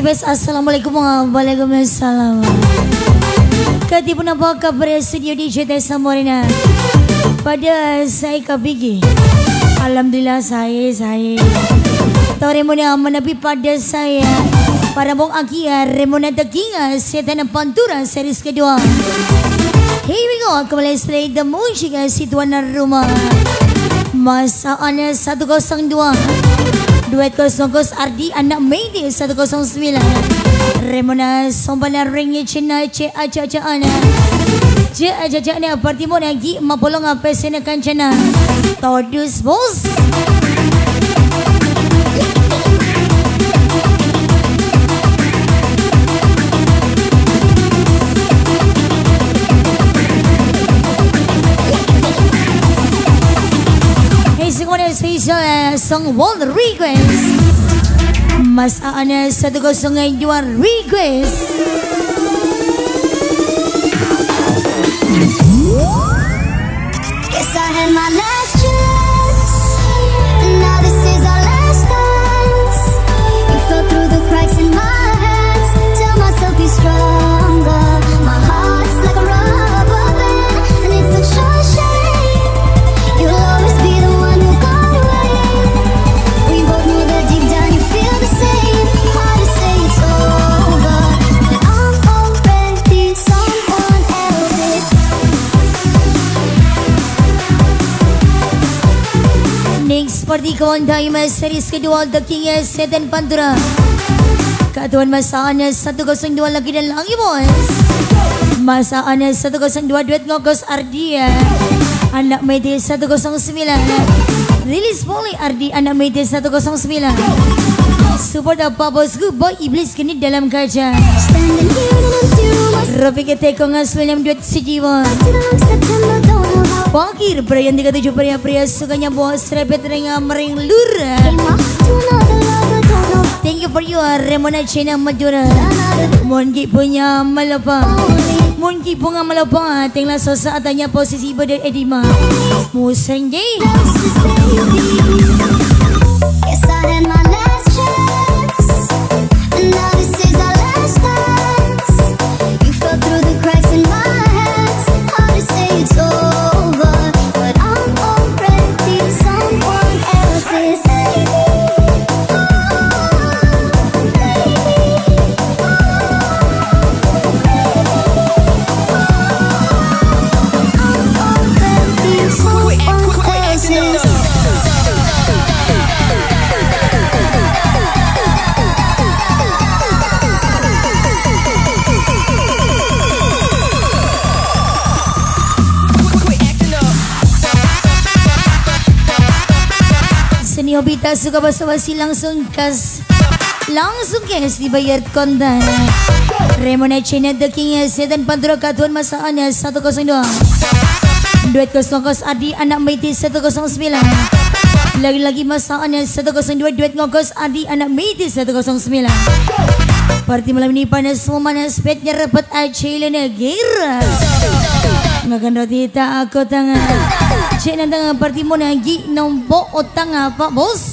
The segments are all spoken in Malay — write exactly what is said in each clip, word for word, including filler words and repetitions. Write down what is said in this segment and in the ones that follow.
best. Assalamualaikum warahmatullahi wabarakatuh. Katipun apa kabar studio D J Tessa Morena. Pada saya kabigi. Alhamdulillah saya saya. Toremona menepi pada saya. Para bong akia remona tekinga setan pantura series kedua. Here we go. Kembali straight the musik situan rumah. Masa ana satu kosong dua. Duet kosong-kos Ardi anak Mayday satu kosong sembilan. Remona sombana ringi cina ce aja-aja ana. Ce aja-aja ana parti mo lagi mapolong apa sena kancana. Todus bos. Special song World Request. Mas Ana satu kosong dua request. Guess I had my last chance, and now this is our last dance. You fell through the cracks in my hands. Tell myself be stronger. My heart's like a rubber band, and it's a short shame. You'll always be the one who got away. We both know that deep down you feel the same. Hard to say it's over, but I'm already someone else's. Next party kawan time series kedua The King Setan Pantura. Katuan Masa Ana satu kosong dua lagi dan lagi boys. Masa Ana satu kosong dua duet ngokos Ardia. Anak Mayday satu kosong sembilan. Rilis Poli Ardi anak Mayday satu kosong sembilan. Support apa bosku boy iblis kini dalam kaca. Rafi keteko ngasul enam duet sejiwa. Pakir pria yang tiga tujuh pria-pria sukanya bos repet renga mering lura. Thank you for your Remona China Madura. Monki punya malapa. Monki punga malapa. Tenglah sosa tanya posisi badan edima. Museng day. Guess I had my last chance, and now this is our last dance. You fell through the cracks in my hands. Hard to say it's over, but I'm already someone else's. Obita suka basa-basi langsung kas langsung kes dibayar kontan. Remona China The King Setan Pantura Katuan Masa Ana satu kosong dua. Duet kos-ngokos Adi anak Mayday satu kosong sembilan. Lagi-lagi Masa Ana satu kosong dua duet ngokos Adi anak Mayday satu kosong sembilan. Parti malam ini panas semua mana speknya rapat acil negara. Ngakan roti tak aku tangan. Cek nantang parti mo nagi nombok otang apa bos?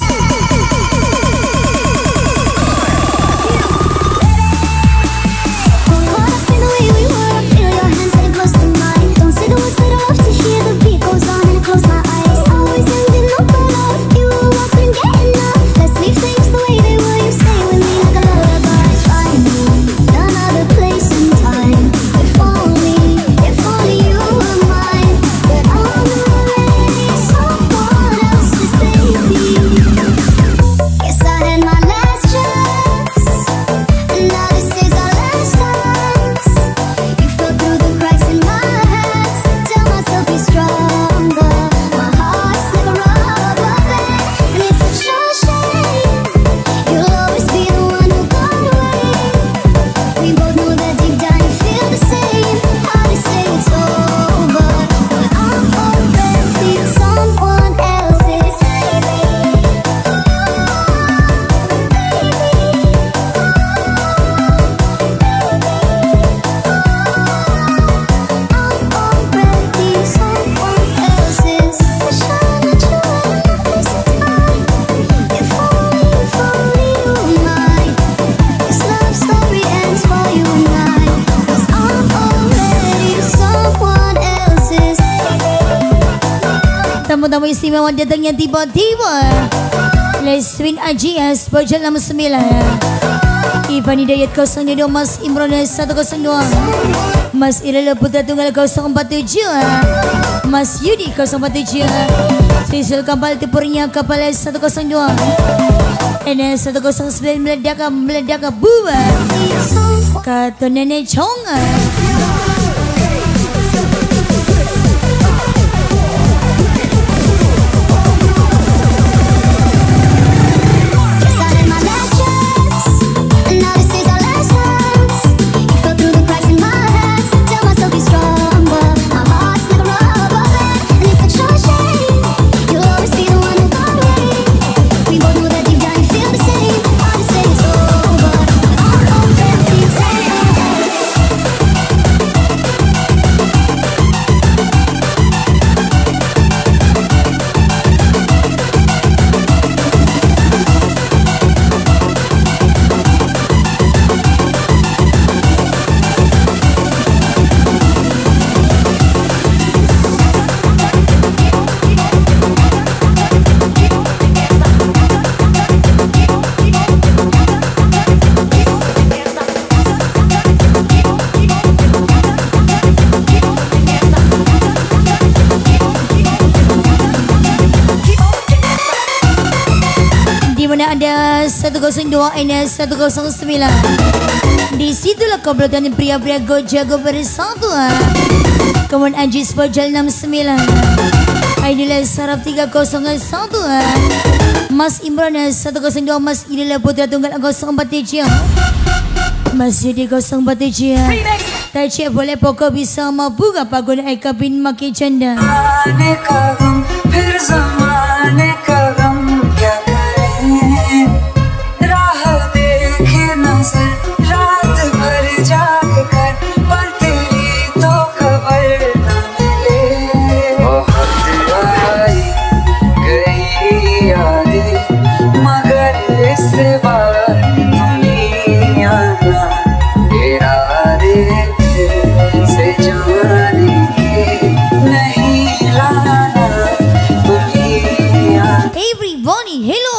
Baby tamu istimewa datangnya tiba-tiba. Leswin Ajias Bojol enam sembilan, Ivan Hidayat nol dua, Mas Imron satu nol dua, Mas Irela Putra Tunggal nol empat tujuh, Mas Yudi nol empat tujuh, Sisil kapal tempurnya kapal satu nol dua, N satu nol sembilan meledak meledak buba, kata Nenek Chonga. Ada satu nol dua N satu nol sembilan. Disitulah komplotan pria-pria go jago bersatu. Kemudian Ajis Bojol enam sembilan, Aidila Sarap tiga nol satu, Mas Imran satu nol dua, Mas Idila Putra Tunggal nol empat tujuh, Mas Yudi nol empat tujuh. Taci boleh pokok bisa mampu gak pagun Eka bin Maki Canda. रात भर जाग कर पर तेरी तो खबर न मिले। बहुत आई गई यादें मगर इस बार नहीं आना, इरादे से जाने के नहीं लाना तुम्हें आना। Everybody, hello.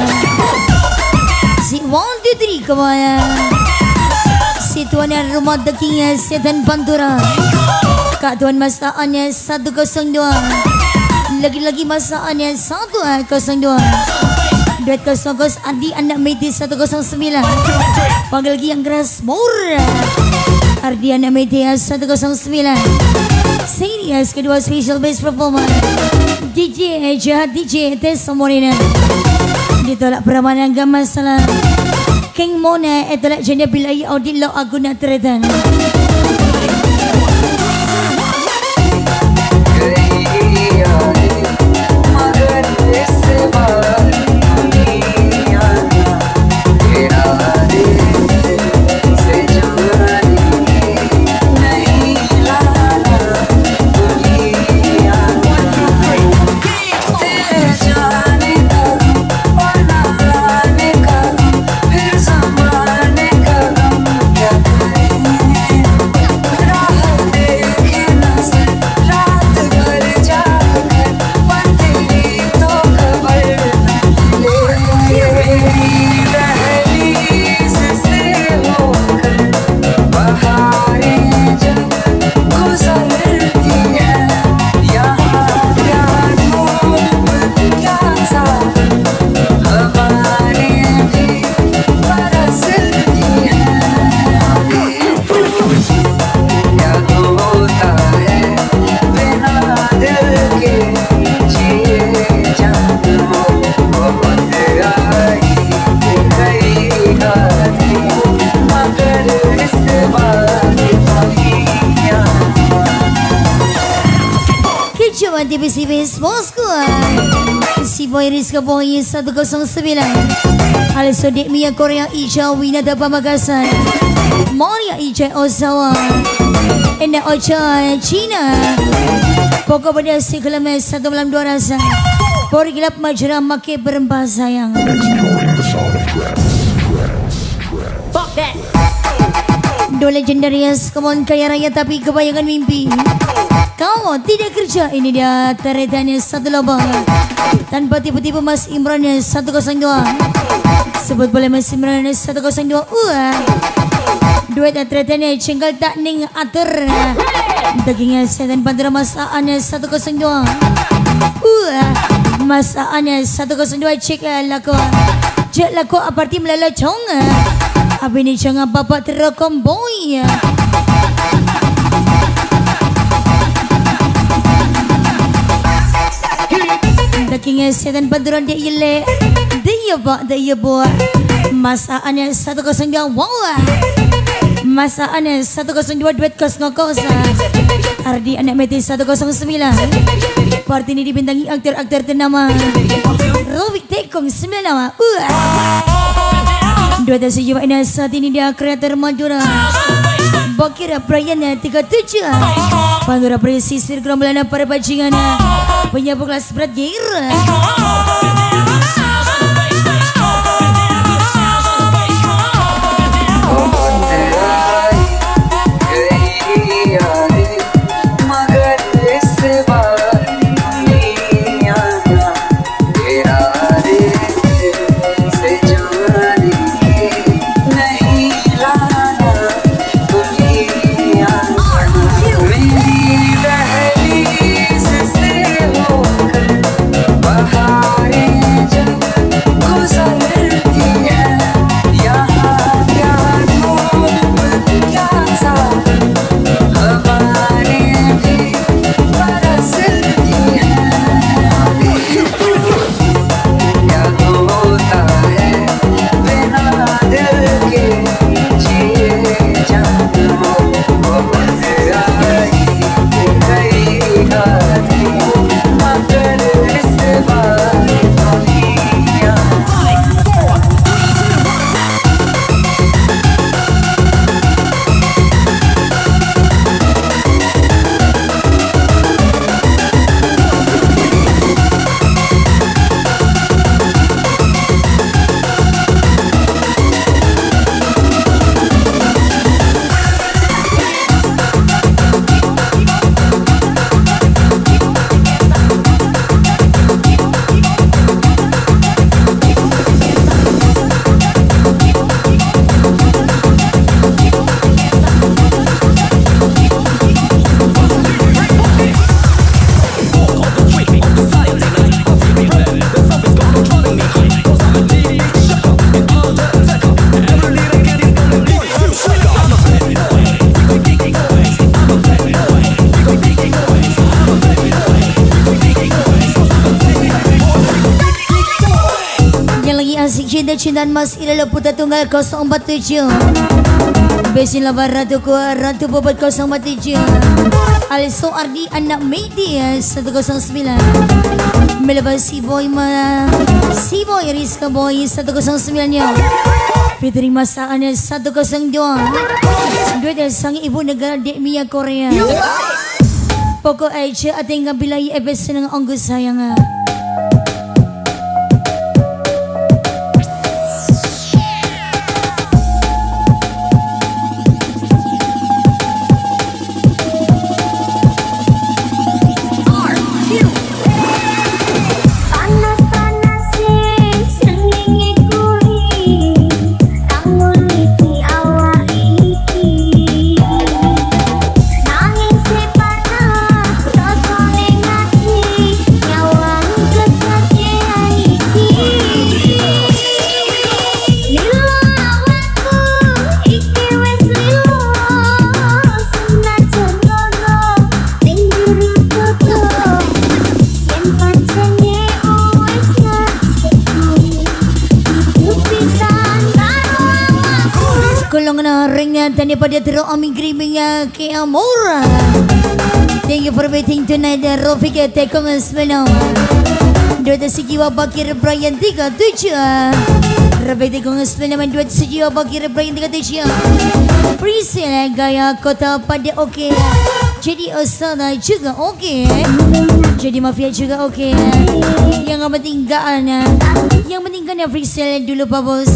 Si one two three kemana? Si tuan rumah dekingnya setan Pantura, Kak tuan masakannya satu nol dua, lagi-lagi masakannya satu nol dua, duet kosong kos Adi anak Meti satu nol sembilan, panggil lagi yang keras murah Ardi anak Meti satu nol sembilan, Serius kedua special bass performer D J Jahat D J Tessa Morena. Ditolak peramanan gak masalah. King Mona etolak janda bilai audit lo aguna teretan. T V C Base Bosku, si boy Rizka Boy satu nol sembilan, Aliso Dek Mia Korea Icha Winata Pamakasan, Moria Icha Osawa, Enda Ocha Cina, pokok pada si kelemes satu malam dua rasa, Pori gelap majra make berempah sayang. Do legendarias, come on kaya raya tapi kebanyakan mimpi. Kau tidak kerja, ini dia teretannya satu lubang. Tanpa tipu-tipu Mas Imran satu kosong dua. Sebut boleh Mas Imran satu kosong dua. Uh. Duet teretannya cenggal tak ning atur. Dagingnya setan pantura masakannya satu kosong dua. Uh. Masakannya satu kosong dua cek laku. Cek laku aparti melalacong. Abi ni jangan bapak terekam boy. Dagingnya setan panturan dia ile. Dia pak dia buat. Masakannya satu kosong dua. Wow. Masakannya satu kosong dua duet kos ngokos. Ardi anak meti satu kosong sembilan. Parti ini dibintangi aktor-aktor ternama Rovik Tekong sembilan nama. Uh. Dua tas jiwa ini saat ini dia kreator Madura. Bakira Brian tiga tujuh. Pandura presisir gerombolan para bajingan. Penyapu kelas berat gear. Cintaan Mas Irala Putra Tunggal kosong empat tujuh. Besin labar Ratu Kuat Ratu Bobot kosong empat tujuh. Aliso Ardi anak Medi satu kosong sembilan. Melepas si boy ma si boy Rizka boy satu kosong sembilan ya. Fitri masakannya satu kosong dua. Dua dari sang ibu negara Dek Mia Korea. Pokok aja ada yang bilai ebes senang anggus sayang. Dan daripada teruk Amin Grimingnya ke Amora. Thank you for waiting tonight. Rofik Tekong Smelom. Dua sejiwa Bakir Brian tiga tujuh. Rofik Tekong Smelom. Dua sejiwa Bakir Brian tiga tujuh. Presale gaya kota pada okey. Jadi Osana juga okey. Jadi Mafia juga okey. Yang penting gak ana. Yang penting kan ya Presale dulu Pak Bos.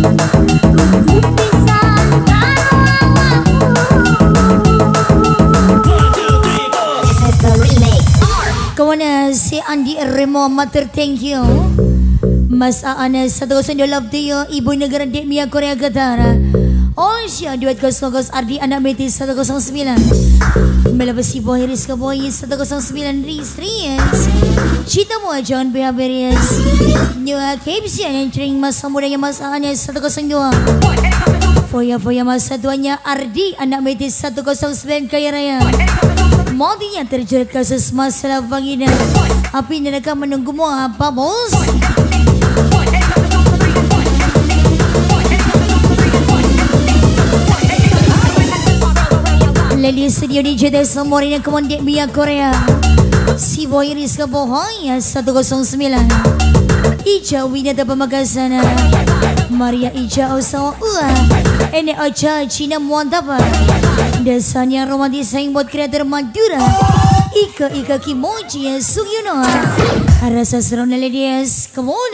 Kawan si Andi Remo Mater, thank you. Mas Aana satu kosong dua love to you. Ibu negara Dek Mia Korea Utara. Olsya duet kosong kos Ardi anak Metis satu kosong sembilan. Melepas si boy Rizka Boy satu kosong sembilan Rizrias. Cita mua jangan behaberias. Nyua Kepsian yang cering masa mudanya Mas Aana satu kosong dua. Foya-foya masa tuanya Ardi anak Metis satu kosong sembilan Kaya Raya. Modinya terjerat kasus masalah vagina. Api neraka menunggumu apa bos? Lady Studio D J Desa Morina Kemon Dek Mia Korea. Si Boy Rizka Bohoy satu kosong sembilan. Ija Winata Pemagasana. Maria Ija Osawa Ua. Ene Ocha Cina Muantapa. Dasarnya romantis sayang buat kreator Madura. Ika Ika Kimochi Sugiono. Rasa serona ladies. Come on.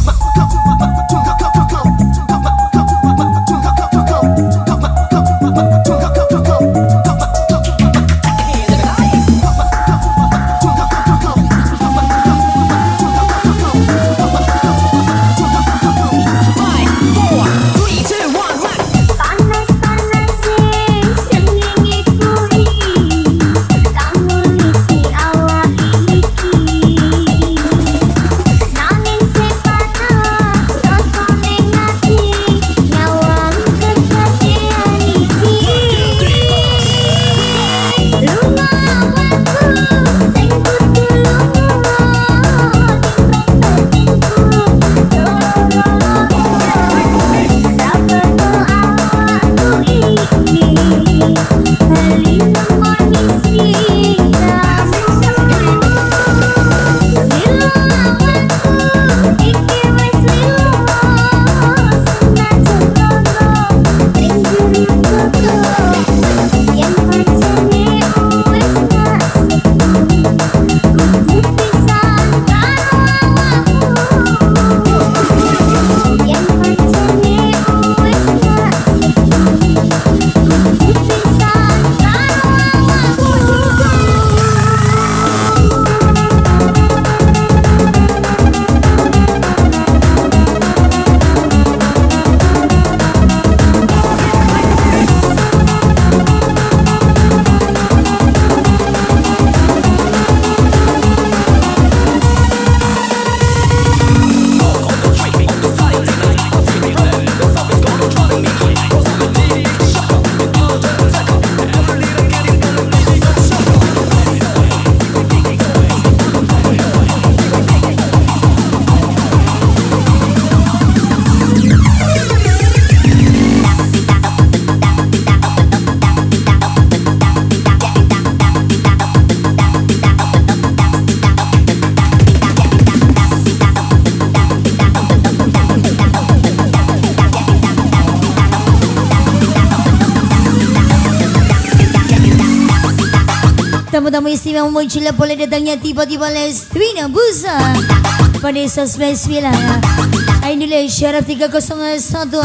Tamu-tamu istimewa muncul boleh datangnya tiba-tiba Leswina Busa pada sembilan sembilan. Inilah syaraf tiga kosong satu.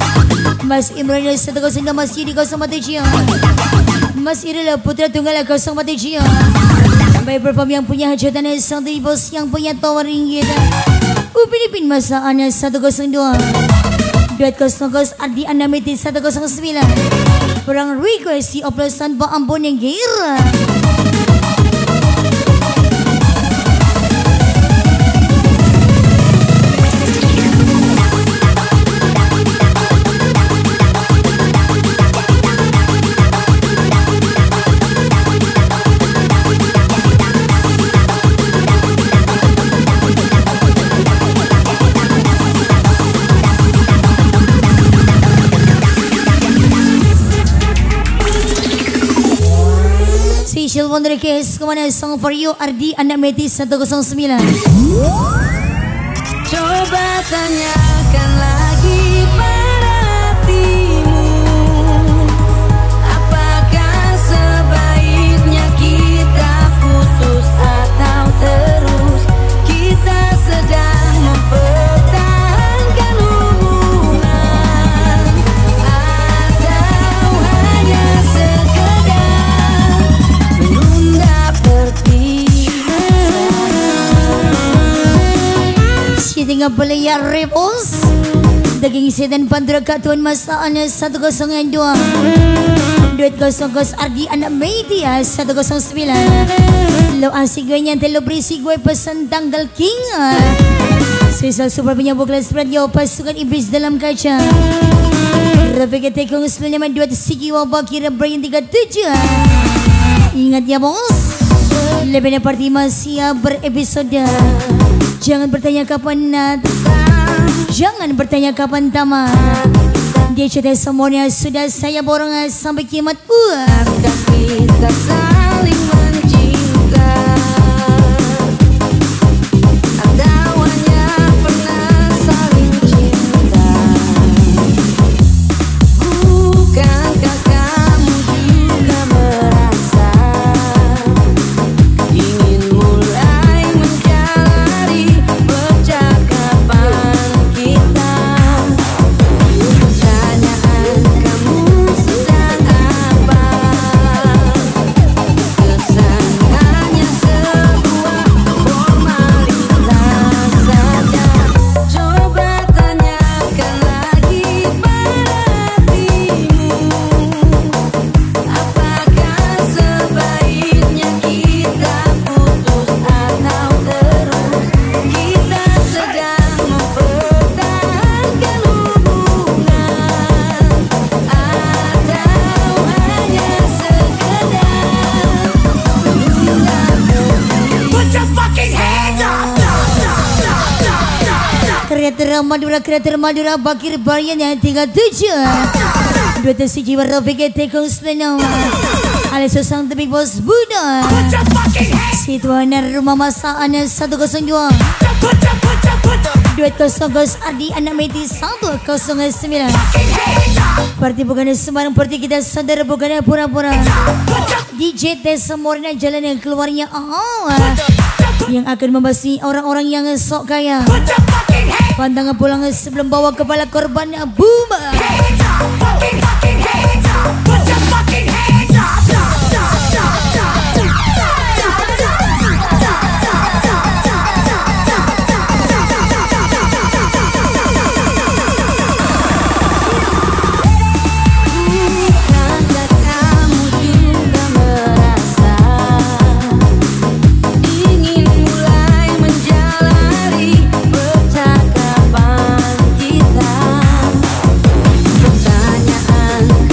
Mas Imran satu kosong dua, Mas Yudi kosong tujuh. Mas Irila Putra Tunggal kosong tujuh. Baik perform yang punya hajatan satu, bos yang punya tower ringgit. Upin Ipin Masa Ana satu kosong dua. Duet kosong kos Ardi Anda Meti satu kosong sembilan. Perang request si oplosan Pak Ampun yang gira. Special one request kemana song for you Ardi Anak Metis satu kosong sembilan. Coba tanyakan lagi pada hatimu, apakah sebaiknya kita putus atau terus kita sedang mempertahankan hubungan. singa pelaya rebos daging sedan pantura katuan masaannya satu kosong dua duit kosong kos Ardi anak media satu kosong sembilan lo asik gue nyantai lo berisi gue pesan tanggal king sisa super penyambung kelas radio pasukan iblis dalam kaca Rafiq Tekong sembilan nama dua sigi wabak kira Brian tiga tujuh ingat ya bos lebihnya parti masih berepisode jangan bertanya kapan nat jangan bertanya kapan tamat dia cerita semuanya sudah saya borong sampai kiamat uang kita saling mencinta adawanya pernah saling cinta bukankah kamu juga merasa ingin mulai menjalani percakapan kita pertanyaan kamu sedang apa kesan hanya sebuah formalitas saja coba tanyakan lagi pada hatimu apakah sebaiknya kita putus atau terus kita sedang mempertahankan hubungan atau hanya sekedar kreator Madura kreator Madura Bakir Barian yang tiga tujuh dua tersi jiwa Rafiq Tekong sembilan alias sang the big boss Buddha situana rumah masaannya satu kosong dua duit kosong kos Ardi anak meti satu kosong sembilan parti bukan sembarang parti kita sadar bukan pura-pura D J T Semorina jalan yang keluarnya oh, yang akan membasmi orang-orang yang sok kaya pandangan pulang sebelum bawa kepala korban Buma bukankah kamu juga merasa ingin mulai menjalani percakapan kita pertanyaan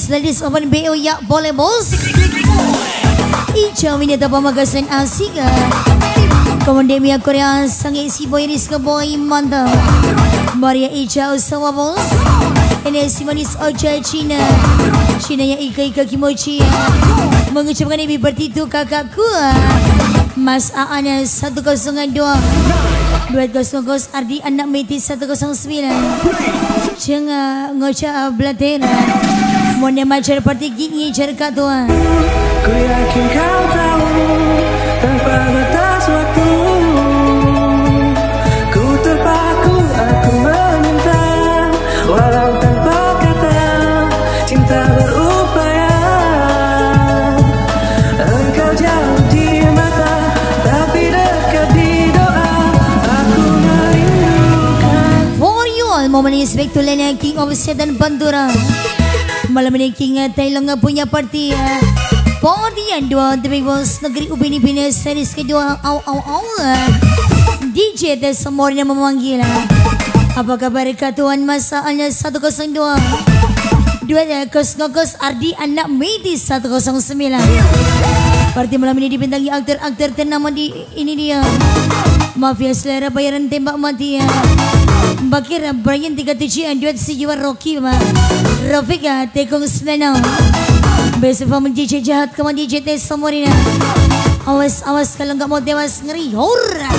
ladies open B O ya boleh bos. Ica minta pamagasan asika. Kemudian Mia Korea sang isi boy Rizka boy mantap. Maria Ica usaha bos. Ini si manis Ocha Cina. Cina yang ika-ika kimochi. Mengucapkan happy birthday tu kakakku. Mas Aana satu kosong dua. Duet kosong kos Ardi anak Meti satu kosong sembilan. Jangan ngocak belatera. Mone macar parti gini cerkat tua. Ku yakin kau tahu tanpa batas waktu. Ku terpaku aku meminta walau tanpa kata cinta berupaya. Engkau jauh di mata tapi dekat di doa. Aku merindukan. For you all, momen ini respect to Lena King of Sedan Pantura. Malam ini King Thailand punya party. Party yang dua The Big Boss negeri Upin Ipin series kedua. Au au au. D J Tes semuanya memanggil. Apa kabar Tuan Masanya satu kosong dua. Dua kos ngokos Ardi anak Meti satu kosong sembilan. Party malam ini dibintangi aktor-aktor ternama di ini dia. Mafia selera bayaran tembak mati ya. Bakir Brian tiga tujuh duet si jiwa Rocky ma. Rafika Tekong sembilan. Besok paman D J jahat kamu D J Tes Samorina. Awas awas kalau nggak mau tewas ngeri hurra.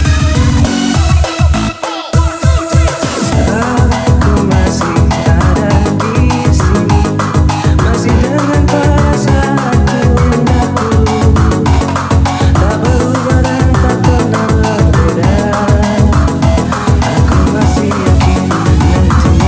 Aku masih ada di sini, masih dengan perasaanku aku tak berubah dan tak pernah berbeda. Aku masih yakin nanti.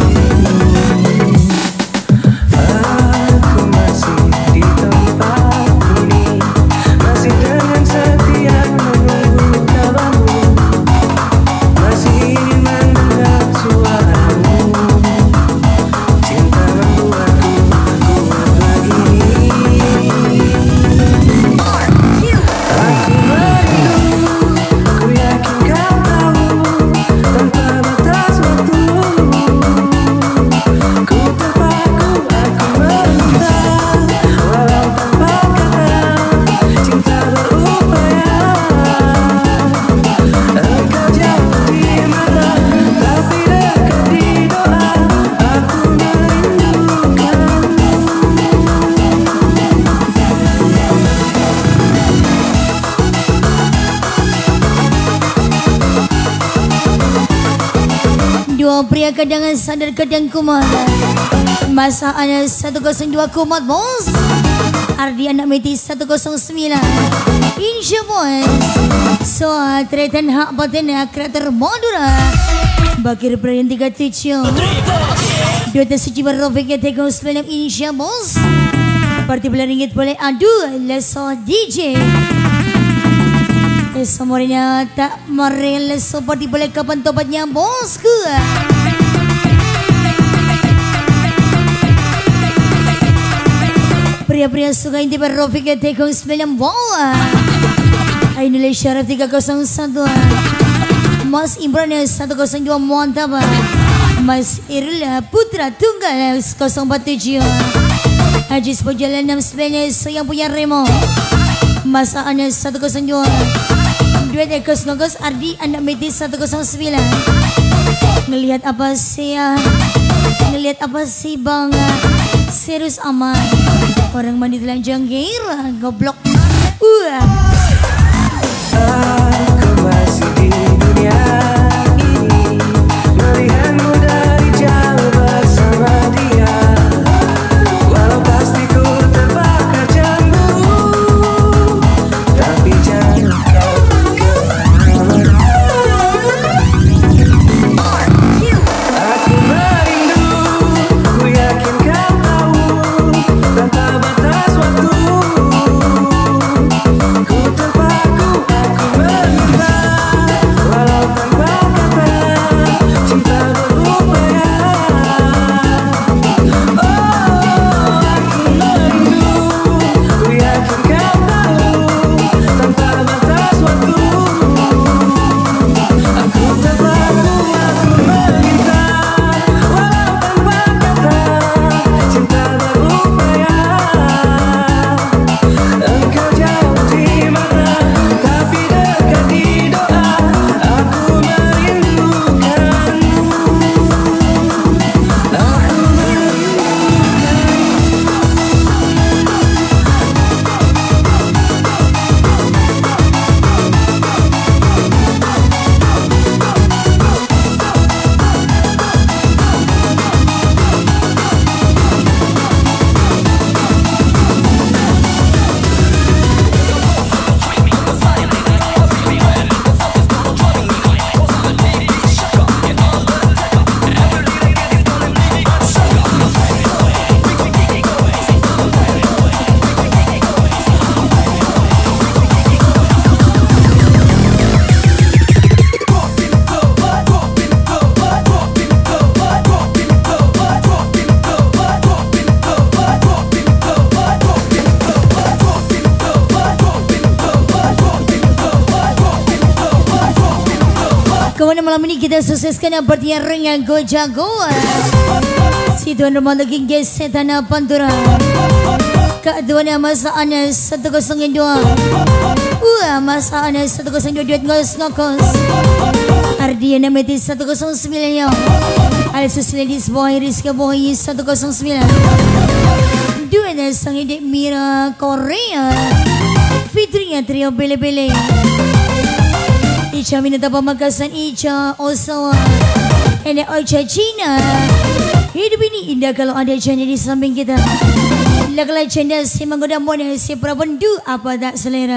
Aku masih di tempat ini, masih dengan setia menunggu kabarmu, masih ingin mendengar suaramu. Cinta membuatku kuat begini. Aku merindu, ku yakin kau tahu tanpa batas waktu. Ku terpaku, aku meminta walau tanpa kata cinta berupaya. Engkau jauh di mata tapi dekat di doa. Aku merindukanmu. Dua pria kadangan sadar kadang kumat. Masa Ana satu kosong dua kumat bos. Ardi anak Meti satu kosong sembilan. Insya boys. Soal tretan hak batin kreator Madura. Bakir Brian tiga tujuh. Dua tersuci berrofik ya Tekong sembilan. Insya bos. Parti bola ringgit boleh adu. Leso D J. Semuanya tak merel seperti boleh kapan tobatnya bosku. Pria-pria suka inti berrofik ya Tekong sembilan bawah. Ainulai Syaraf tiga kosong satu. Mas Imran satu kosong dua mantap. Mas Irla Putra Tunggal kosong empat tujuh. Haji Sepojalan enam sembilan yang punya Remo. Mas Ana satu kosong dua. Duet ekos ngokos Ardi anak Meti satu kosong sembilan. Ngelihat apa sih ya? Ngelihat apa sih bang? Serius aman. Orang mandi telanjang gairah goblok. Uh. Aku masih di dunia ini, melihatmu dari jauh bersama dia. Walau pasti ku terbakar cemburu, tapi jangan kau kemana-mana. Aku merindu, ku yakin kau tahu tanpa batas waktu. Ku terpaku, aku meminta walau tanpa Kemudian malam ini kita sukseskan pertandingan ringan Gojagoa. Si tuan rumah lagi geser tanah Pantura. Kak tuan masa Anas satu kosong dua. Wah masa Anas satu kosong dua duet ngos ngokos. Ardiana Metis satu kosong sembilan yo. Alisus Ladies Boy Rizka Boy satu kosong sembilan. Duet sang edek Mira Korea. Fitrinya trio bele-bele. Ica Minata Pamakasan, Ica Osawa, Enak Ocha Cina. Hidup ini indah kalau ada janda di samping kita. Lakalah janda si menggoda modal si prabendu apa tak selera.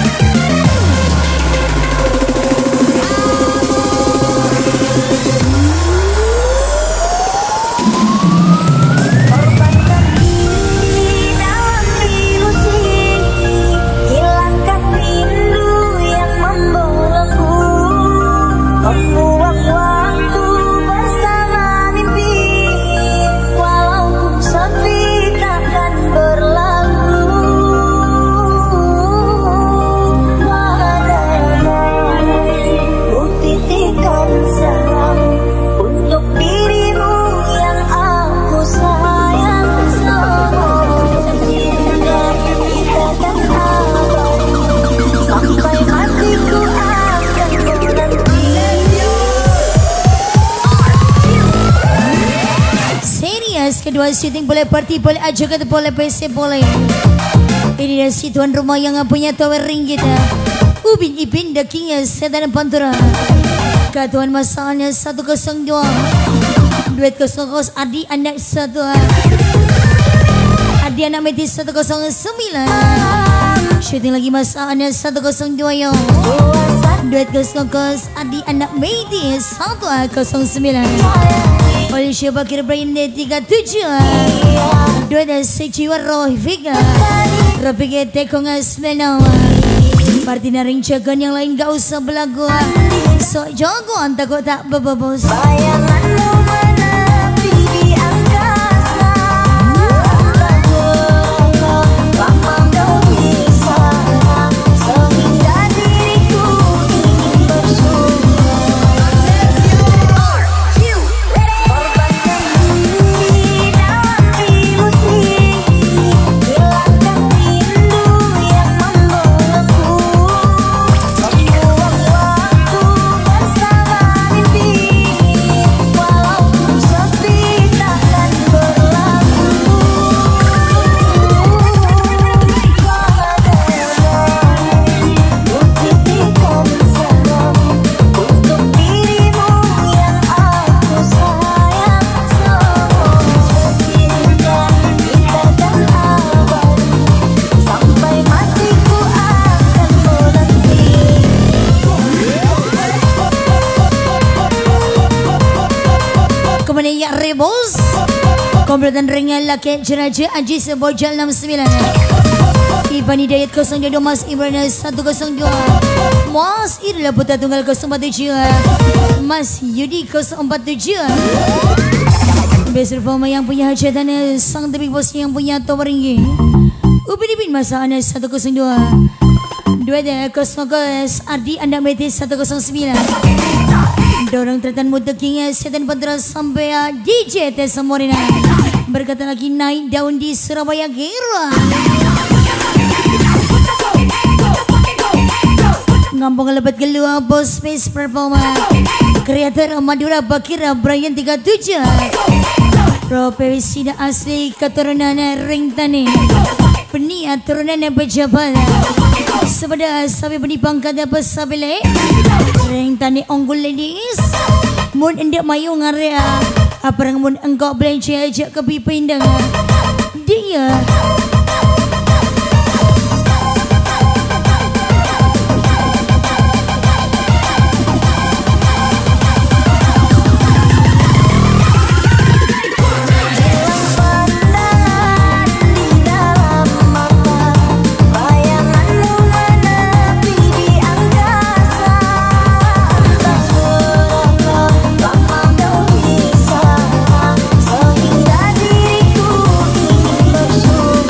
Kedua syuting boleh party boleh ajakan boleh P C boleh. Ini dia si tuan rumah yang punya tower ring kita. Ubin Ipin the King Setan Pantura. Katuan masalahnya satu kosong dua. Duet kosong kos Adi anak satu. Adi anak Metis satu kosong sembilan. Syuting lagi masalahnya satu kosong dua yo. Duet kosong kos Adi anak Metis satu kosong sembilan. Oleh siapa kira Brian tiga tujuh. Dua dan sejiwa Rohifika Rafika Tekonga sembilan. Partina ring jagan yang lain gak usah belagu. Sok jago anta kok tak bebebos. Bayanganmu menepi di angkasa. Lama kau bisa sehingga diriku ingin bersuara. Ya rebos kompletan ringan laki jeraja Aji Sebojal enam sembilan. Ivan Hidayat kosong dua Mas Imran satu kosong dua. Mas Irla Putra Tunggal kosong empat tujuh. Mas Yudi kosong empat tujuh. Best performer yang punya hajatan sang tepi bos yang punya tower ringgi. Upin Ipin Masa Anas satu kosong dua. Dua ada kosong kos Ardi Anda Metis satu kosong sembilan. Dorong tretan muda King Setan Pantura sampai D J Tessa Morina. Berkata lagi naik daun di Surabaya Gira. Ngampung lebat gelua bos space performer. Kreator Madura Bakira Brian tiga tujuh. Profesi asli keturunan ring tani. Peniat turunan pejabat. Sepada sabi beni pangkat apa sabile. Ring tani onggul ladies. Mun endak mayu ngarea. Aparang mun engkau belanja ajak ke pipindang. Dia Sehingga diriku ingin bersyukur.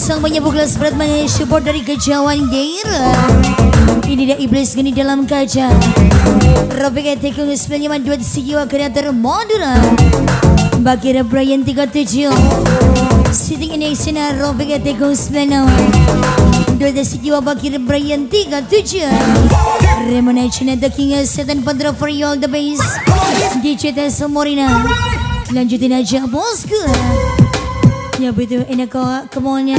sang penyebut kelas berat main support dari Kejauhan Gaira. Ini dia iblis geni dalam kaca. Robek Etekung sebenarnya dua sijiwa kreator Madura. Bakira Brian tiga tujuh. Sitting in action Robek Etekung sebenarnya dua sijiwa Bakira Brian tiga tujuh. Remonation at the King Setan Padra for you all the base. D J Tessa Morina. Lanjutin aja bosku. Ya betul, enak kau kemonya.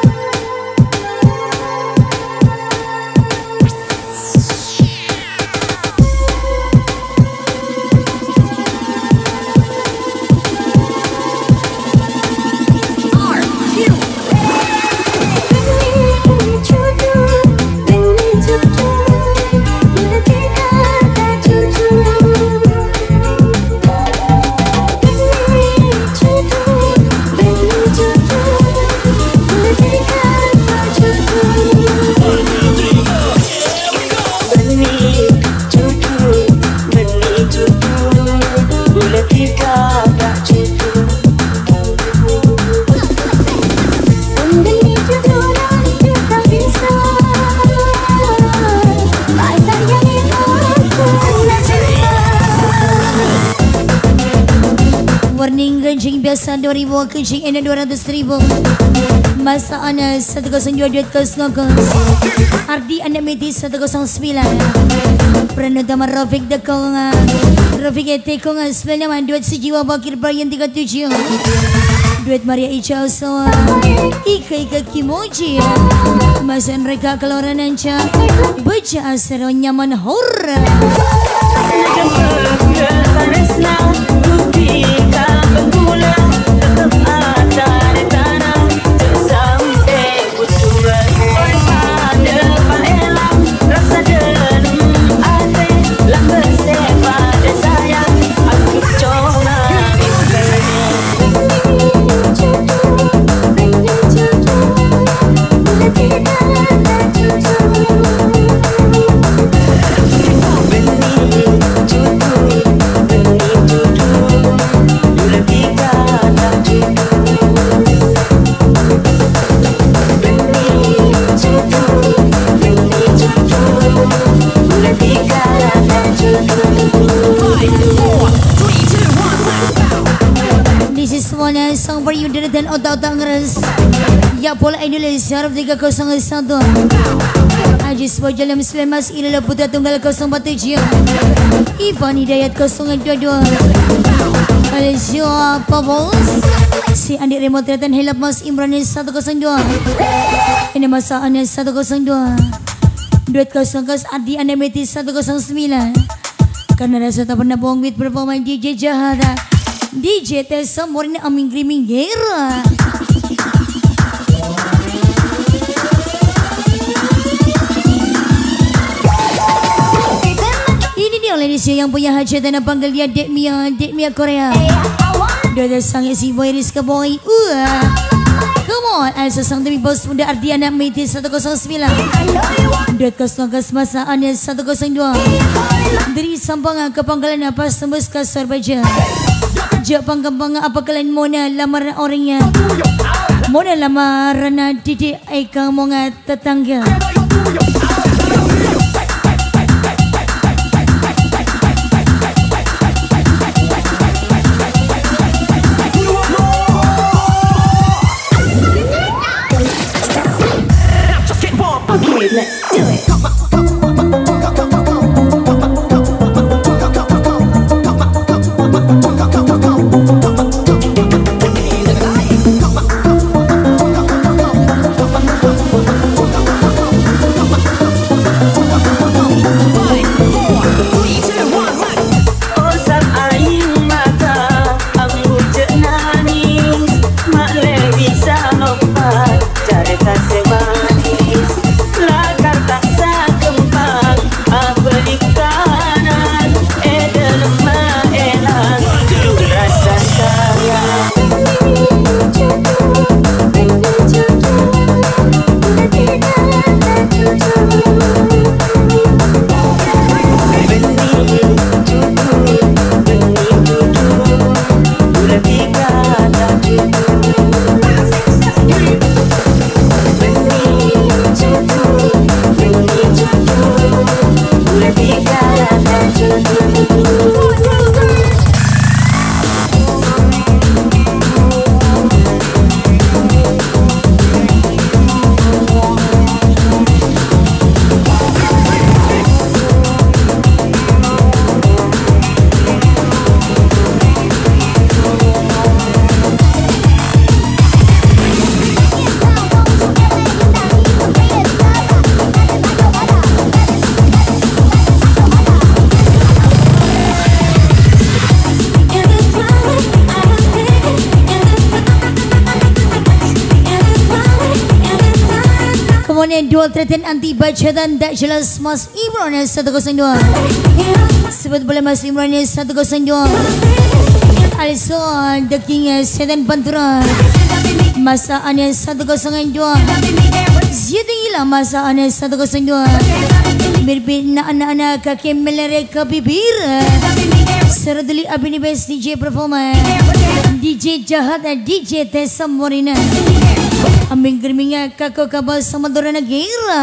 Warning kencing biasa dua ribu, kencing ini dua ratus ribu. Masa Anas satu kosong dua duit kos ngokos. Ardi anda meti satu kosong sembilan. Peran utama Rafiq Dekonga. Rafiq Dekonga sebenarnya duit sejiwa Bakir Brian tiga tujuh. Duit Maria Ica Soa. Ika Ika Kimoji. Masa mereka keluaran anca. Baca asal nyaman horror. Sang periode dan otak-otak ngeres. Ya pola Indonesia harap tiga kosong satu. Ajis Bojalam sembilan belas Ilala Putra Tunggal kosong empat tujuh. Ivan Hidayat kosong dua dua. Alesio Pabos. Si Andi Remote Retan Helap Mas Imran satu kosong dua. Ini masa Anas satu kosong dua. Duet kosong kos Adi Anda Meti satu kosong sembilan. Karena rasa tak pernah bohong with performa D J Jahara. D J Tessa Morina Aming Griming Gera. Ini dia ladies yang punya hajat dan panggil dia Dek Mia, Dek Mia Korea. Dia sang si boy Rizka boy. Uh. Come on, Elsa sang demi bos muda Ardiana Meti satu kosong sembilan. Duet kosong kos masa Anes satu kosong dua. Dari Sampangan ke Pangkalan apa sembus ke Surabaya. Jak panggang-panggang apa kalian mona lamaran orangnya. Mona lamaran didik Eka monga tetangga. Okay, let's do it. We'll be right back. Kemudian dual treten anti bacaan tak jelas Mas Imran satu kosong dua. Sebut boleh Mas Imran satu kosong dua. Also The King Sedan Pantura. Masa ane satu kosong dua. Ziyadilah masa ane satu kosong dua. Birbir na anak-anak kaki melerek ke bibir. Seraduli abini best D J performer. D J Jahat D J Tessa Morina. Ambing germinga kako kabal sama dorana gira.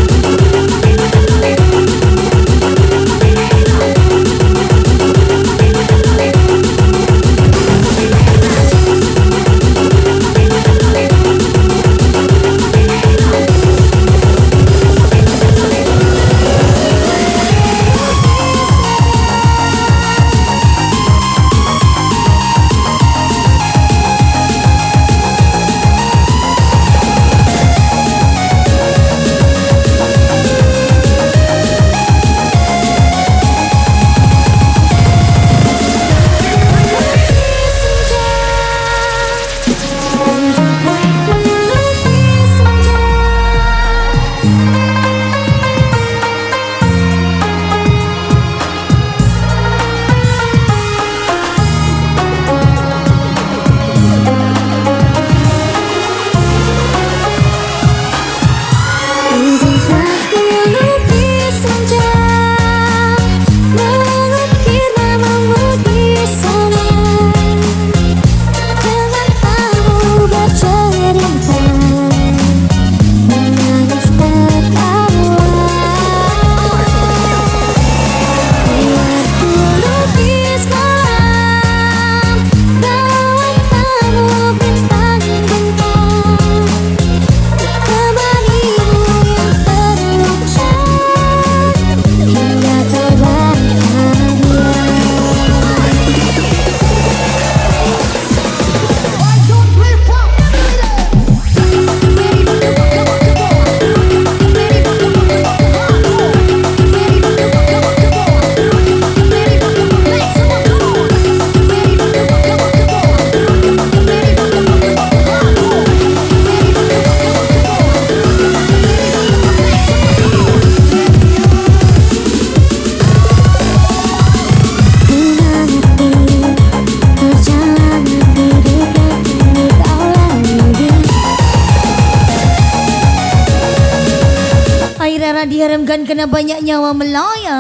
Diharamkan kena banyak nyawa melayang,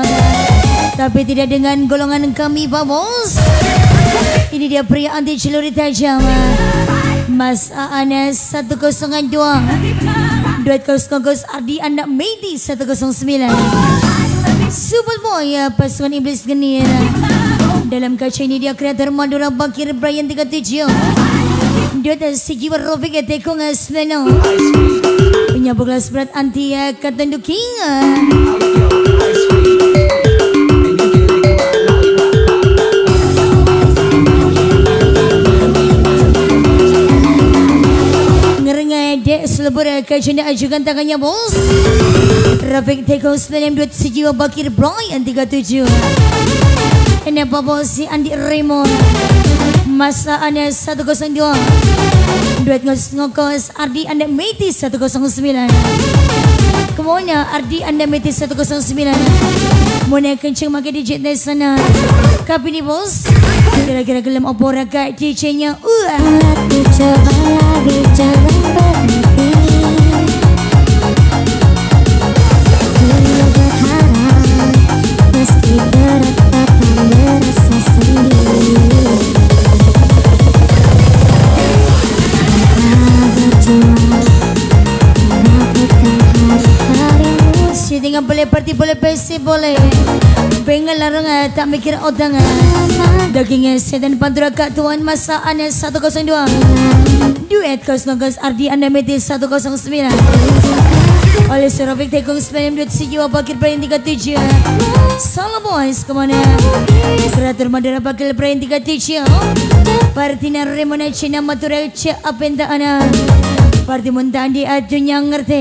tapi tidak dengan golongan kami babos. Ini dia pria anti celuri tajam, Mas Aanes satu kosong dua. Duet kos-kos Ardi anak Medi satu kosong sembilan. Super Boy pasukan iblis genir. Dalam kaca ini dia kreator Madura Bakir Brian tiga puluh tujuh. Duet Sijiwa Rofik Tekong Sveno. Penyambung kelas berat anti Katandu King. Ngerengai dek selebur kajanda ajukan tangannya bos. Rafik Tekong sembilan dua Sijiwa Bakir Brian tiga puluh tujuh. Kenapa bos si Andi Raymond. Masa Anes satu kosong dua. Duet ngos-ngokos Ardi Anda Meti satu kosong sembilan. Kemudian Ardi Anda Meti satu kosong sembilan. Mona kenceng makan D J dari sana. Kapi ni bos. Kira-kira gelem opor agak D J-nya. Uh. Aku coba lagi jangan berhenti. Ku berharap meski berat tak merasa sendiri. Si tinggal boleh party boleh pesi boleh. Pengen larang tak mikir odang. Dagingnya sedan pantura kak tuan masa Anes satu kosong dua. Duet kos-kos Ardi Anda Meti satu kosong sembilan. Oleh Serafik Tekong sembilan dua Sijiwa Bakir Brian tiga puluh tujuh. Salah boys kemana? Kreator Madura Bakir Brian tiga puluh tujuh. Partina Remona Cina Matura Cek Apenta Ana. Parti Muntandi adunya ngerti.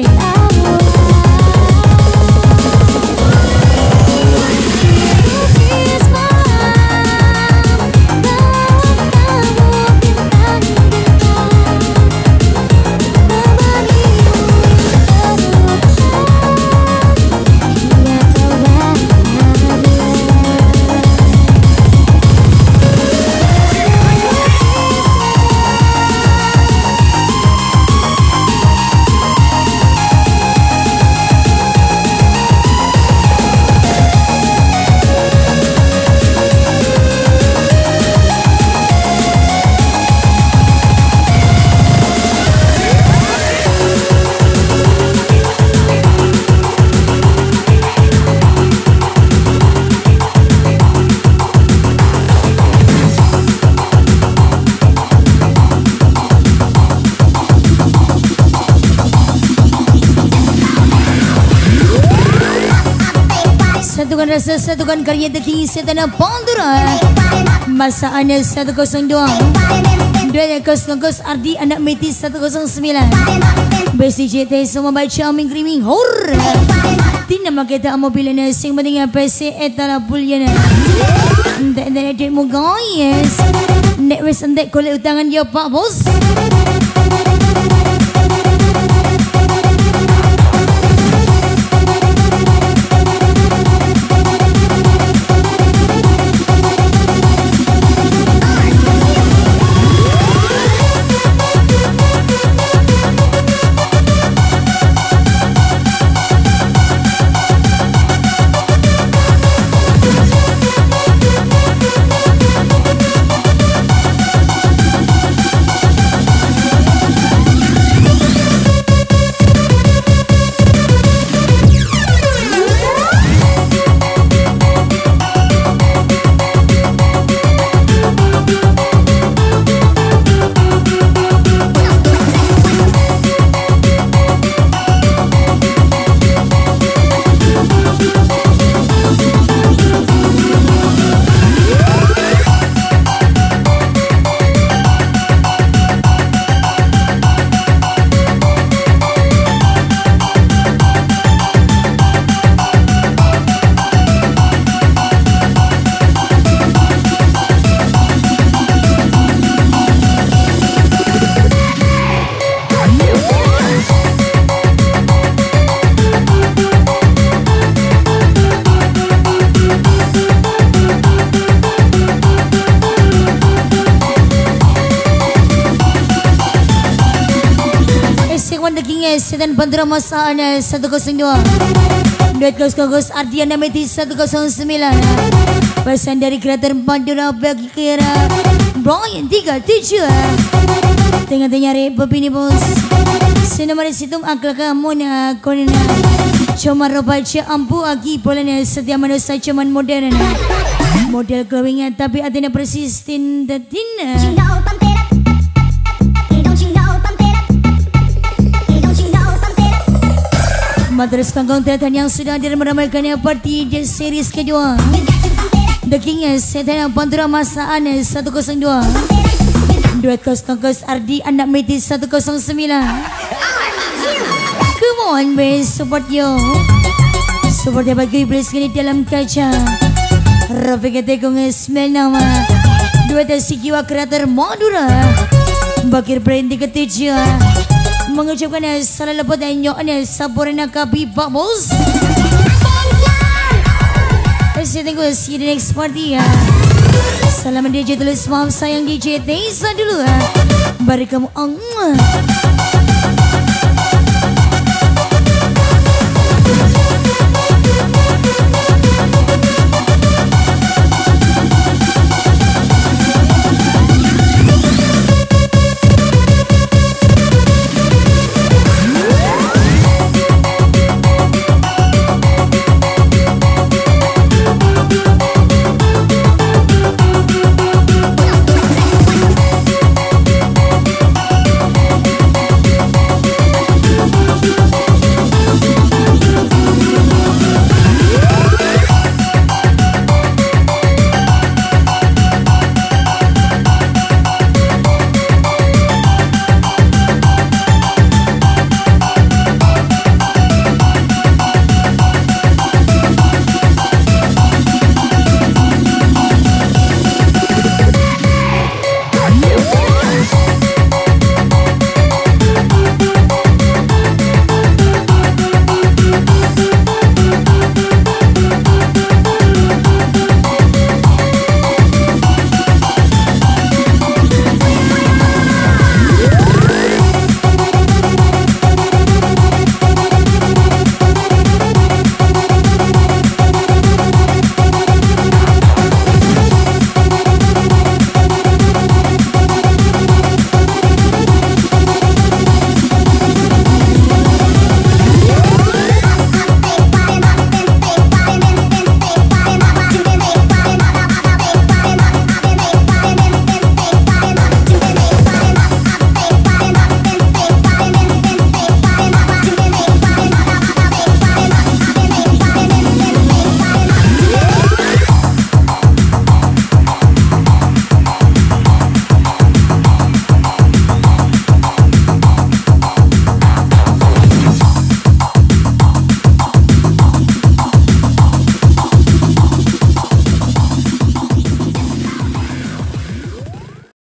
adalah sesatukan karya The King Setana Pandura. Masa anda satu kosong dua. Dua kosong kos Ardi anak Metis satu kosong sembilan. Besi J T semua baca aming kriming hor. Tina maketa mobil na sing mendingan P C etala pulyana. Ndak ndak dek mo guys. Nek wes ndek kolek utangan dia Pak Bos. Setan Pandura masa anda satu kosong dua. Duet kos-kos Ardiana Metis satu kosong sembilan. Pesan dari kreator Pandura bagi kira Brian tiga tujuh. Tengah-tengah repop ini bos. Senama situng akal kamu na konena. Cuma robaca ampu aki polanya setiap manusia cuman modern. Model glowing tapi adanya persistent datina. Terus kangkong teatan yang sudah hadir meramaikannya parti di series kedua The King Setana Pandura masa anda satu kosong dua. Duet kos-kos Ardi anak Metis satu kosong sembilan. Come on babe, support yo. Support dapat gue iblis kini dalam kaca. Rafiq Tekong Smell nama. Duet Sikiwa kreator Madura. Bakir Brandi ketiga. Mengucapkan salah lepas dan nyoknya saborena kapi Pak Bos. Saya tunggu see you the next party ya. Salam D J tulis maaf sayang D J Tesa dulu ya. Bari kamu ang.